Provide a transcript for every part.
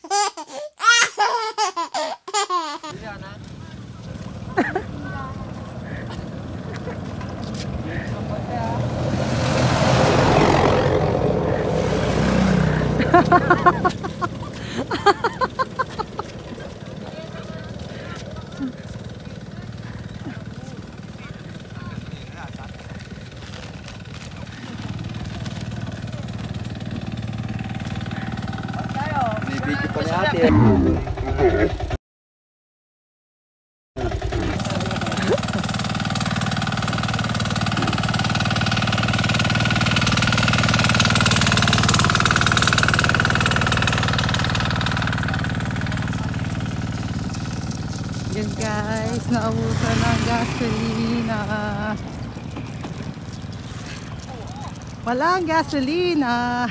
Video pa natin. Yan guys, naubusan ng gasolina. Walang gasolina.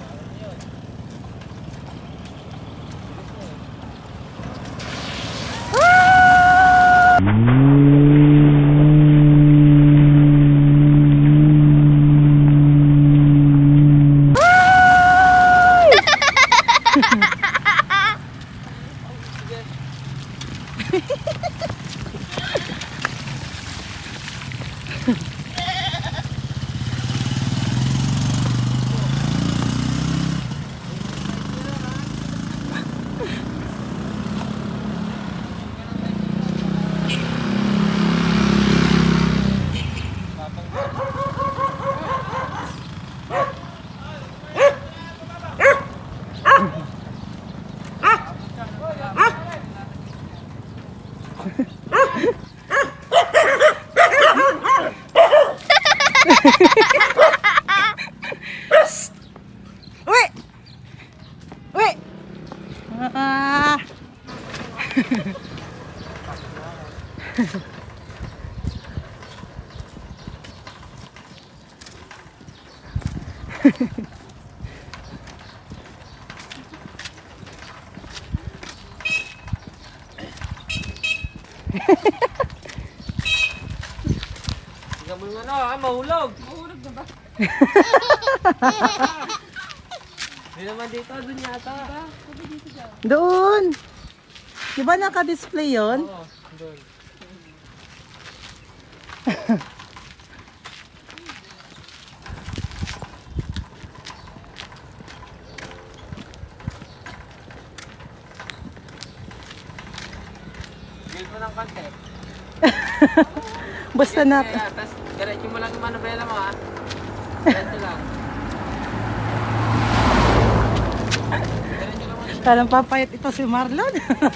Tingnan mo yung ano ha, mahulog. Mahulog na ba? Hindi naman dito, dun yata. Doon. Di ba naka-display yun? Oo, dun. Gil mo ng konti. Basta na. Tapos, diretso mo lang yung manubela mo ha. Diretso lang. Diretso lang mo. Parang papayat ito si Marlon.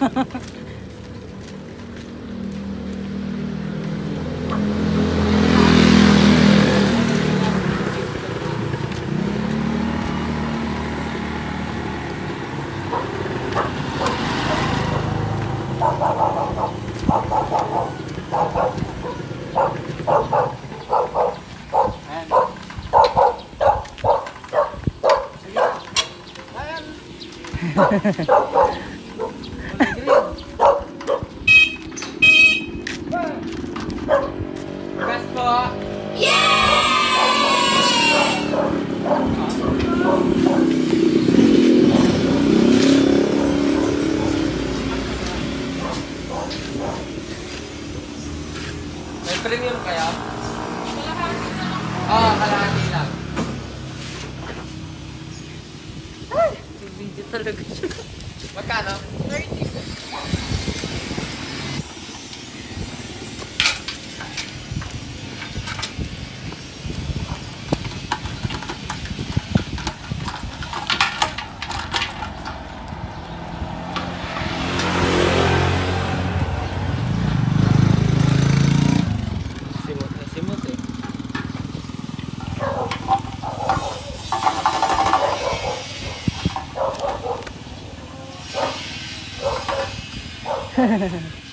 Gas po! May premium kaya? Kalahati na lang po. Oo, kalahati lang. Ay! Video talaga siya. Magkano? 30. Simot na simot eh. Hehehe